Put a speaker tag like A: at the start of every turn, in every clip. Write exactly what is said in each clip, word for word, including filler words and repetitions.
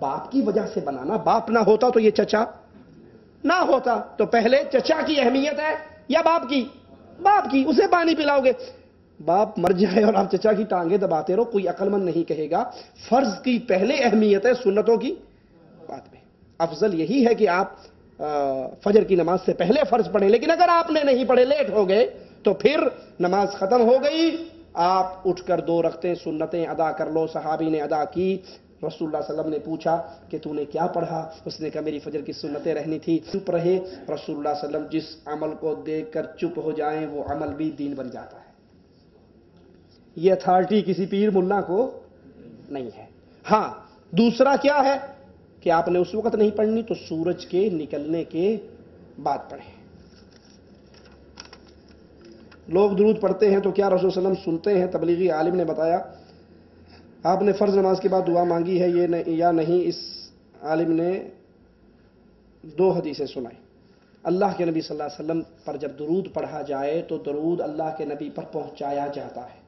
A: باپ کی وجہ سے بنانا. باپ نہ ہوتا تو یہ چچا نہ ہوتا. تو پہلے چچا کی اہمیت ہے یا باپ کی؟ باپ کی. اسے پانی پلاؤ گے. باپ مر جائے اور آپ چچا کی ٹانگیں دباتے رہو, کوئی عقل مند نہیں کہے گا. فرض کی پہلے اہمیت ہے, سنتوں کی بعد میں. افضل یہی ہے کہ آپ فجر کی نماز سے پہلے فرض پڑھیں, لیکن اگر آپ نے نہیں پڑھے, لیٹ ہو گئے, تو پھر نماز ختم ہو گئی. آپ اٹھ کر دو رکعتیں سنتیں ادا کر لو. صحابی نے ادا کی. رسول اللہ صلی اللہ علیہ وسلم نے پوچھا کہ تو نے کیا پڑھا؟ اس نے کہا میری فجر کی سنتیں رہنی تھی. چپ رہے. رسول اللہ صلی اللہ علیہ وسلم جس عمل کو دیکھ کر چپ ہو جائیں وہ عمل بھی دین بن جاتا ہے. یہ اتھارٹی کسی پیر ملا کو نہیں ہے. ہاں دوسرا کیا ہے کہ آپ نے اس وقت نہیں پڑھنی تو سورج کے نکلنے کے بعد پڑھیں. لوگ درود پڑھتے ہیں تو کیا رسول صلی اللہ علیہ وسلم سنتے ہیں؟ تبلیغی عالم نے بتایا آپ نے فرض نماز کے بعد دعا مانگی ہے یہ یا نہیں. اس عالم نے دو حدیثیں سنائی. اللہ کے نبی صلی اللہ علیہ وسلم پر جب درود پڑھا جائے تو درود اللہ کے نبی پر پہنچایا جاتا ہے.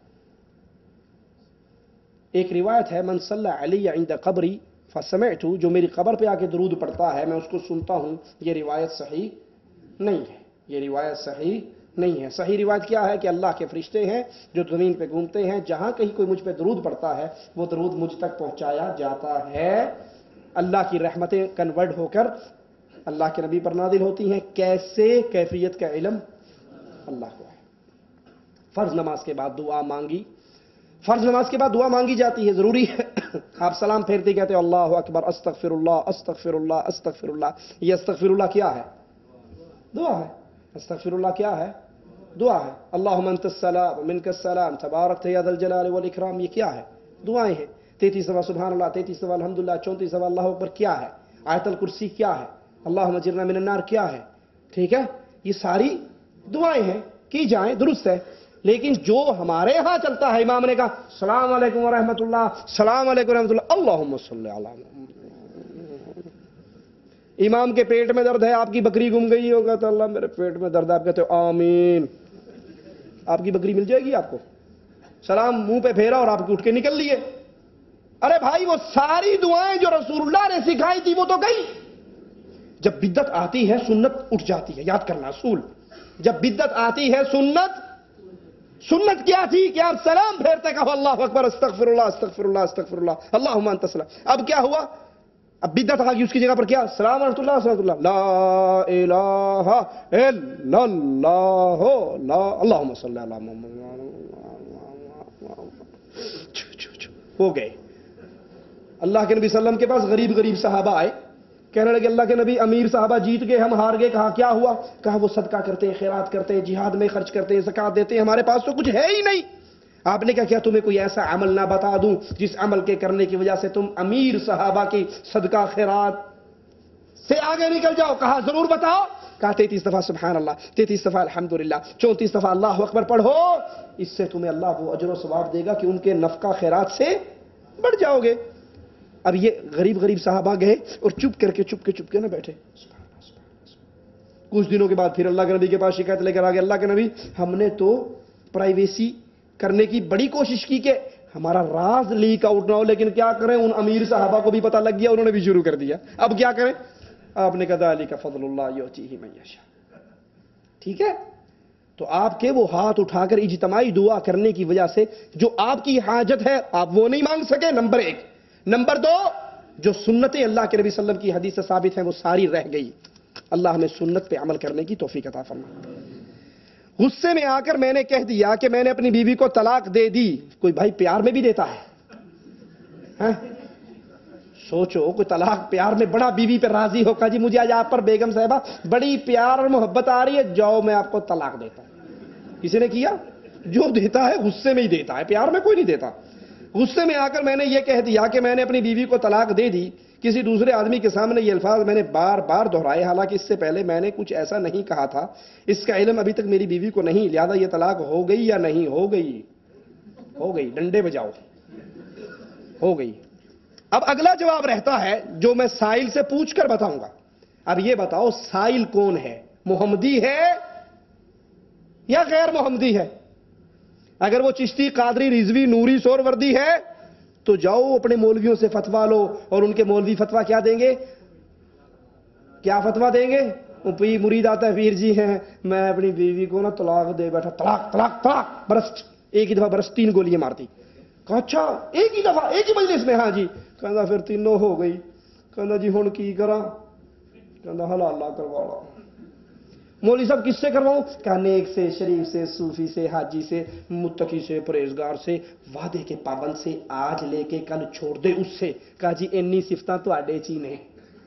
A: ایک روایت ہے من صلی علی عند قبری فسمعت, جو میری قبر پہ آ کے درود پڑھتا ہے میں اس کو سنتا ہوں. یہ روایت صحیح نہیں ہے. یہ روایت صحیح نہیں ہے. صحیح روایت کیا ہے کہ اللہ کے فرشتے ہیں جو زمین پہ گھومتے ہیں, جہاں کہیں کوئی مجھ پہ درود پڑتا ہے وہ درود مجھ تک پہنچایا جاتا ہے. اللہ کی رحمتیں کنورٹ ہو کر اللہ کے نبی پر نازل ہوتی ہیں. کیسے؟ کیفیت کا علم اللہ کو ہے. فرض نماز کے بعد دعا مانگی. فرض نماز کے بعد دعا مانگی جاتی ہے, ضروری ہے. آپ سلام پھیرتے کہتے ہیں اللہ اکبر استغفر اللہ استغفر اللہ استغفر اللہ. یہ استغفر اللہ کیا ہے؟ دعا ہے. استغفر اللہ کیا ہے؟ دعا ہے. اللہم انت السلام منک السلام تبارک یا ذا الجلال والاکرام. یہ کیا ہے؟ دعائیں ہیں. تینتیس دفعہ سبحان اللہ, تینتیس دفعہ الحمدللہ, چونتیس دفعہ اللہ اکبر کیا ہے؟ آیت الکرسی کیا ہے؟ اللہم اجرنا من النار کیا ہے؟ ٹھیک ہے, یہ ساری دعائیں ہیں, کی جائیں, درست ہے. لیکن جو ہمارے ہاں چلتا ہے, امام نے کہا السلام علیکم ورحمۃ اللہ, السلام علیکم ورحمۃ اللہ, اللہم صلی علی محمد. امام کے پیٹ میں درد ہے, آپ کی بکری گم گئی ہوگا تو اللہ میرے پیٹ میں درد, آپ کہتے ہو آمین, آپ کی بکری مل جائے گی آپ کو. سلام منہ پہ پھیرا اور آپ کی اٹھ کے نکل لیے. ارے بھائی وہ ساری دعائیں جو رسول اللہ نے سکھائی تھی وہ تو گئی. جب بدعت آتی ہے سنت اٹھ جاتی ہے. یاد کرنا اصول, جب بدعت آتی ہے سنت سنت کیا تھی کہ آپ سلام پھیرتے کہو اللہ اکبر استغفر اللہ استغفر اللہ استغفر اللہ اللہم انت السلام. اب کیا ہوا؟ اب بدعت آ گئی, اس کی جگہ پر کیا؟ سلام ورحمۃ اللہ صلی اللہ لا الہ الا اللہ لا اللہم صلی علی محمد. ہو گئے. اللہ کے نبی صلی اللہ علیہ وسلم کے پاس غریب غریب صحابہ آئے, کہنے لگے اللہ کے نبی امیر صحابہ جیت گئے, ہم ہار گئے. کہا کیا ہوا؟ کہا وہ صدقہ کرتے ہیں, خیرات کرتے ہیں, جہاد میں خرچ کرتے ہیں, زکات دیتے ہیں, ہمارے پاس تو کچھ ہے ہی نہیں. آپ نے کہا کیا تمہیں کوئی ایسا عمل نہ بتا دوں جس عمل کے کرنے کی وجہ سے تم امیر صحابہ کی صدقہ خیرات سے آگے نکل جاؤ؟ کہا ضرور بتاؤ. کہا تینتیس دفعہ سبحان اللہ, تینتیس دفعہ الحمدللہ, چونتیس دفعہ اللہ اکبر پڑھو, اس سے تمہیں اللہ وہ اجر و ثواب دے گا کہ ان کے نفقہ خیرات سے بڑھ جاؤ گے. اب یہ غریب غریب صحابہ گئے اور چپ کر کے چپ کے چپ کے نہ بیٹھے. کچھ دنوں کے بعد پھر اللہ کے نبی کے پاس شکایت لے کر آ گئے, اللہ کے نبی ہم نے تو پرائیویسی کرنے کی بڑی کوشش کی کہ ہمارا راز لیک آؤٹ نہ ہو, لیکن کیا کریں ان امیر صحابہ کو بھی پتہ لگ گیا, انہوں نے بھی شروع کر دیا. اب کیا کریں؟ آپ نے کہا ذالک فضل اللہ یؤتیہ من یشاء. ٹھیک ہے, تو آپ کے وہ ہاتھ اٹھا کر اجتماعی دعا کرنے کی وجہ سے جو آپ کی حاجت ہے آپ وہ نہیں مانگ سکے, نمبر ایک. نمبر دو, جو سنتیں اللہ کے نبی صلی اللہ علیہ وسلم کی حدیث سے ثابت ہیں وہ ساری رہ گئی. اللہ ہمیں سنت پہ عمل کرنے کی توفیق عطا فرمائے. غصے میں آ کر میں نے کہہ دیا کہ میں نے اپنی بیوی کو طلاق دے دی. کوئی بھائی پیار میں بھی دیتا ہے؟ سوچو, کوئی طلاق پیار میں بڑا بیوی پہ راضی ہو, کہا جی مجھے آج آپ پر بیگم صاحبہ بڑی پیار اور محبت آ رہی ہے, جاؤ میں آپ کو طلاق دیتا ہوں. کسی نے کیا؟ جو دیتا ہے غصے میں ہی دیتا ہے, پیار میں کوئی نہیں دیتا. غصے میں آ کر میں نے یہ کہہ دیا کہ میں نے اپنی بیوی کو طلاق دے دی. کسی دوسرے آدمی کے سامنے یہ الفاظ میں نے بار بار دہرائے, حالانکہ اس سے پہلے میں نے کچھ ایسا نہیں کہا تھا. اس کا علم ابھی تک میری بیوی کو نہیں, لہذا یہ طلاق ہو گئی یا نہیں ہو گئی؟ ہو گئی. ڈنڈے بجاؤ, ہو گئی. اب اگلا جواب رہتا ہے جو میں سائل سے پوچھ کر بتاؤں گا. اب یہ بتاؤ سائل کون ہے, محمدی ہے یا غیر محمدی ہے؟ اگر وہ چشتی, قادری, رضوی, نوری, سور وردی ہے تو جاؤ اپنے مولویوں سے فتوا لو، اور ان کے مولوی فتوا کیا دیں گے؟ کیا فتوا دیں گے؟ وہ پیر مرید آتا ہے، پیر جی ہیں میں اپنی بیوی کو نا طلاق دے بیٹھا، طلاق طلاق طلاق برسٹ، ایک ہی دفعہ برسٹ تین گولیاں مارتی. کہا اچھا ایک ہی دفعہ ایک ہی مجلس میں؟ ہاں جی. کہنا پھر تینوں ہو گئی. کہنا جی ہن کی کراں؟ کہنا حلال کروا لا. مولوی صاحب کس سے کرواؤں؟ کہا نیک سے، شریف سے، صوفی سے، حاجی سے، متقی سے، پرہیزگار سے، وعدے کے پابند سے، آج لے کے کل چھوڑ دے اس سے. کہا جی انی صفتاں تواڈے چ ہی نے،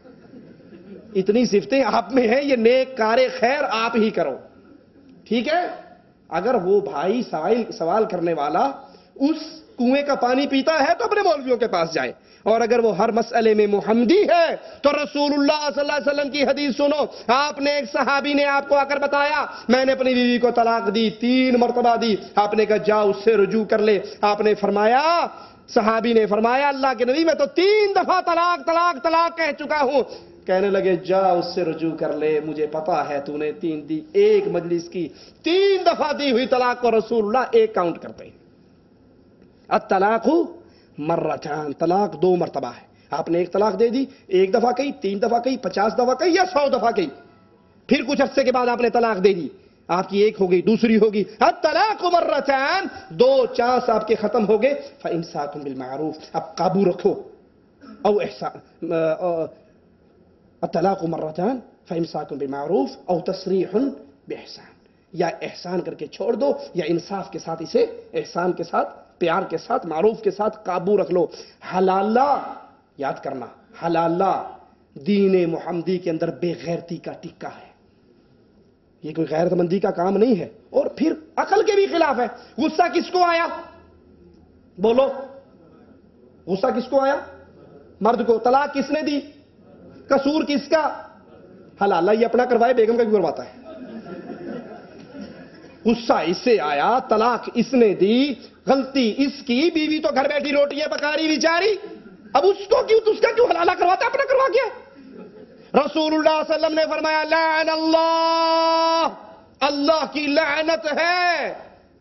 A: اتنی صفتیں آپ میں ہیں، یہ نیک کار خیر آپ ہی کرو. ٹھیک ہے؟ اگر وہ بھائی سوال سوال کرنے والا اس کنویں کا پانی پیتا ہے تو اپنے مولویوں کے پاس جائے، اور اگر وہ ہر مسئلے میں محمدی ہے تو رسول اللہ صلی اللہ علیہ وسلم کی حدیث سنو. آپ نے ایک صحابی نے آپ کو آ کر بتایا میں نے اپنی بیوی کو طلاق دی، تین مرتبہ دی. آپ نے کہا جا اس سے رجوع کر لے. آپ نے فرمایا، صحابی نے فرمایا اللہ کے نبی میں تو تین دفعہ طلاق طلاق طلاق کہہ چکا ہوں. کہنے لگے جا اس سے رجوع کر لے، مجھے پتا ہے تو نے تین دی. ایک مجلس کی تین دفعہ دی ہوئی طلاق کو رسول اللہ ایک کاؤنٹ کرتے ہیں. الطلاق مرتان، طلاق دو مرتبہ ہے. آپ نے ایک طلاق دے دی، ایک دفعہ کہی، تین دفعہ کہی، پچاس دفعہ کہی یا سو دفعہ کہی. پھر کچھ عرصے کے بعد آپ نے طلاق دے دی، آپ کی ایک ہو گئی، دوسری ہوگی. الطلاق مرتان، دو چانس آپ کے ختم ہو گئے. فامساک بالمعروف، اب قابو رکھو، او احسان. الطلاق مرتان فامساک بالمعروف او تسریح باحسان، یا احسان کر کے چھوڑ دو یا انصاف کے ساتھ اسے احسان کے ساتھ، پیار کے ساتھ، معروف کے ساتھ قابو رکھ لو. حلالہ یاد کرنا، حلالہ دین محمدی کے اندر بے غیرتی کا ٹکا ہے. یہ کوئی غیرت مندی کا کام نہیں ہے، اور پھر عقل کے بھی خلاف ہے. غصہ کس کو آیا؟ بولو، غصہ کس کو آیا؟ مرد کو. طلاق کس نے دی؟ قصور کس کا؟ حلالہ یہ اپنا کروائے، بیگم کا کیوں کرواتا ہے؟ غصہ اس سے آیا، طلاق اس نے دی، غلطی اس کی، بیوی تو گھر بیٹھی روٹیاں پکا رہی بیچاری، اب اس کو کیوں، اس کا کیوں حلالہ کرواتا ہے؟ اپنا کروا کیا؟ رسول اللہ صلی اللہ علیہ وسلم نے فرمایا لعن اللہ، اللہ کی لعنت ہے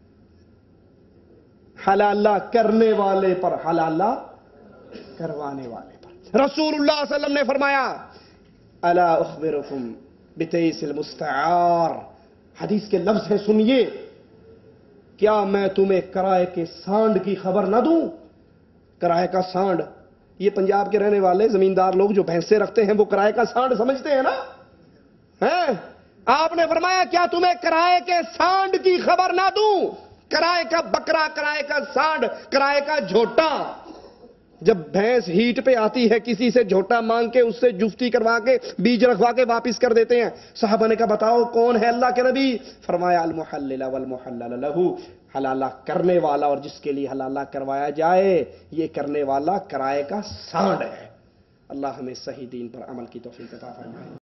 A: حلالہ کرنے والے پر، حلالہ کروانے والے پر. رسول اللہ صلی اللہ علیہ وسلم نے فرمایا الا اخبرکم بتیس المستعار، حدیث کے لفظ ہیں سنیے، کیا میں تمہیں کرائے کے سانڈ کی خبر نہ دوں؟ کرائے کا سانڈ، یہ پنجاب کے رہنے والے زمیندار لوگ جو بھینسیں رکھتے ہیں وہ کرائے کا سانڈ سمجھتے ہیں نا. ہیں؟ آپ نے فرمایا کیا تمہیں کرائے کے سانڈ کی خبر نہ دوں؟ کرائے کا بکرا، کرائے کا سانڈ، کرائے کا جھوٹا. جب بھینس ہیٹ پہ آتی ہے کسی سے جھوٹا مانگ کے اس سے جفتی کروا کے بیج رکھوا کے واپس کر دیتے ہیں. صحابہ نے کہا بتاؤ کون ہے اللہ کے نبی؟ فرمایا المحلل والمحلل لہ، حلالہ کرنے والا اور جس کے لیے حلالہ کروایا جائے، یہ کرنے والا کرائے کا سانڈ ہے. اللہ ہمیں صحیح دین پر عمل کی توفیق عطا فرمائے.